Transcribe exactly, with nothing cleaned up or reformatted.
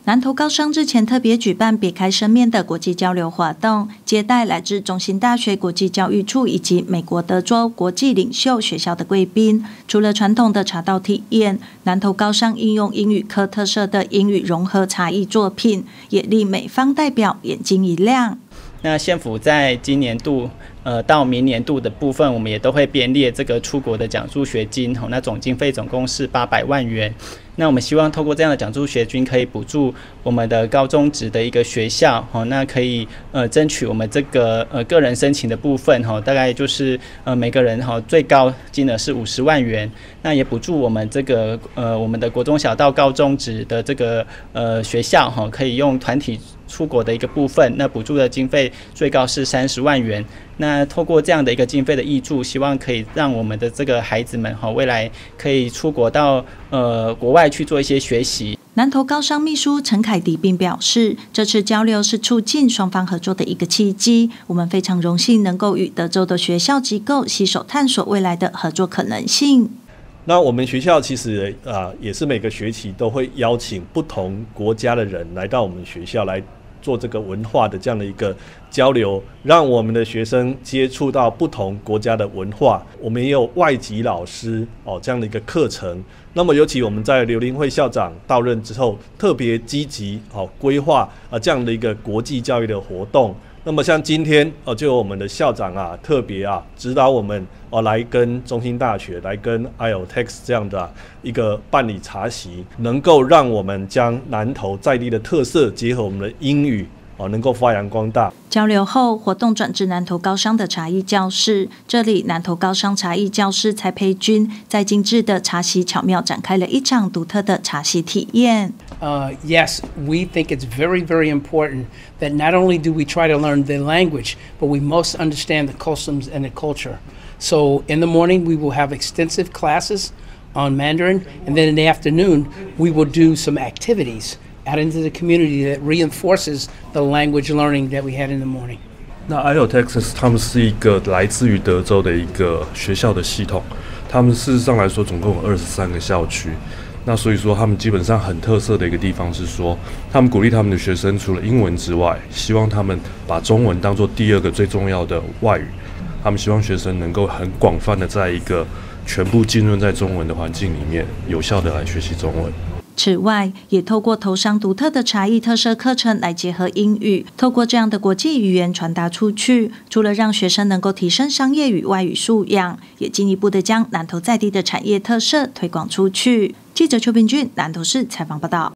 南投高商日前特别举办别开生面的国际交流活动，接待来自中兴大学国际教育处以及美国德州国际领袖学校的贵宾。除了传统的茶道体验，南投高商应用英语科特色的英语融合茶艺作品，也令美方代表眼睛一亮。 那县府在今年度呃到明年度的部分，我们也都会编列这个出国的奖助学金，哦，那总经费总共是八百万元。那我们希望透过这样的奖助学金，可以补助我们的高中职的一个学校，哦，那可以呃争取我们这个呃个人申请的部分，哦，大概就是呃每个人哈，哦，最高金额是五十万元。那也补助我们这个呃我们的国中小到高中职的这个呃学校，哈，哦，可以用团体出国的一个部分，那补助的经费最高是三十万元。那透过这样的一个经费的挹注，希望可以让我们的这个孩子们哈，未来可以出国到呃国外去做一些学习。 南投高商秘书陈凯迪并表示，这次交流是促进双方合作的一个契机。我们非常荣幸能够与德州的学校机构携手探索未来的合作可能性。 那我们学校其实啊、呃，也是每个学期都会邀请不同国家的人来到我们学校来做这个文化的这样的一个交流，让我们的学生接触到不同国家的文化。我们也有外籍老师哦这样的一个课程。那么尤其我们在刘林慧校长到任之后，特别积极哦规划啊这样的一个国际教育的活动。那么像今天哦，就有我们的校长啊，特别啊指导我们哦，来跟中兴大学、来跟 I O T E X 这样的、啊、一个办理茶席，能够让我们将南投在地的特色结合我们的英语哦，能够发扬光大。 交流后，活动转至南投高商的茶艺教室，这里南投高商茶艺教室蔡培君在精致的茶席巧妙展开了一场独特的茶席体验。 Uh, yes, we think it's very, very important that not only do we try to learn the language, but we must understand the customs and the culture. So in the morning, we will have extensive classes on Mandarin, and then in the afternoon, we will do some activities out into the community that reinforces the language learning that we had in the morning. 那 I O T E X 他们是一个来自于德州的一个学校的系统，他们事实上来说总共有二十三个校区。那所以说，他们基本上很特色的一个地方是说，他们鼓励他们的学生除了英文之外，希望他们把中文当作第二个最重要的外语。他们希望学生能够很广泛的在一个全部浸润在中文的环境里面，有效的来学习中文。 此外，也透过投商独特的茶艺特色课程来结合英语，透过这样的国际语言传达出去，除了让学生能够提升商业与外语素养，也进一步的将南投在地的产业特色推广出去。记者邱平俊南投市采访报道。